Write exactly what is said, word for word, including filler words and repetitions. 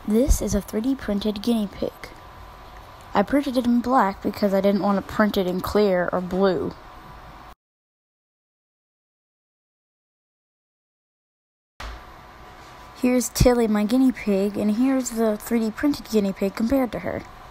This is a three D printed guinea pig. I printed it in black because I didn't want to print it in clear or blue. Here's Tilly, my guinea pig, and here's the three D printed guinea pig compared to her.